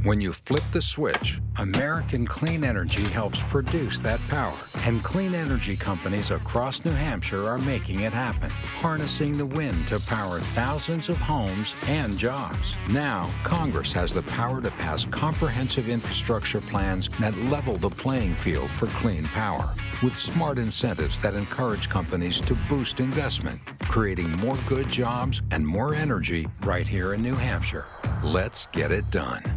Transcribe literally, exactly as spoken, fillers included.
When you flip the switch, American Clean Energy helps produce that power. And clean energy companies across New Hampshire are making it happen, harnessing the wind to power thousands of homes and jobs. Now, Congress has the power to pass comprehensive infrastructure plans that level the playing field for clean power, with smart incentives that encourage companies to boost investment, creating more good jobs and more energy right here in New Hampshire. Let's get it done.